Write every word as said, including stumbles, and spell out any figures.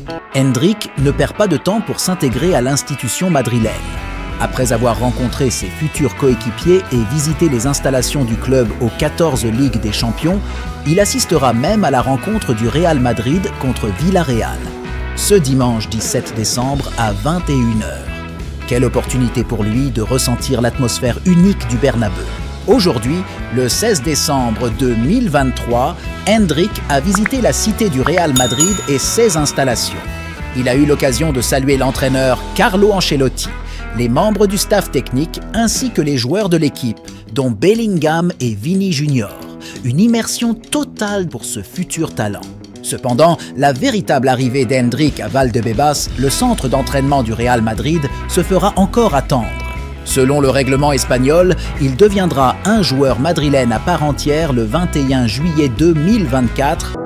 Hendrik ne perd pas de temps pour s'intégrer à l'institution madrilène. Après avoir rencontré ses futurs coéquipiers et visité les installations du club aux quatorze Ligues des Champions, il assistera même à la rencontre du Real Madrid contre Villarreal, ce dimanche dix-sept décembre à vingt et une heures. Quelle opportunité pour lui de ressentir l'atmosphère unique du Bernabeu. Aujourd'hui, le seize décembre deux mille vingt-trois, Hendrik a visité la cité du Real Madrid et ses installations. Il a eu l'occasion de saluer l'entraîneur Carlo Ancelotti, les membres du staff technique ainsi que les joueurs de l'équipe, dont Bellingham et Vini Junior. Une immersion totale pour ce futur talent. Cependant, la véritable arrivée d'Hendrik à Valdebebas, le centre d'entraînement du Real Madrid, se fera encore attendre. Selon le règlement espagnol, il deviendra un joueur madrilène à part entière le vingt et un juillet deux mille vingt-quatre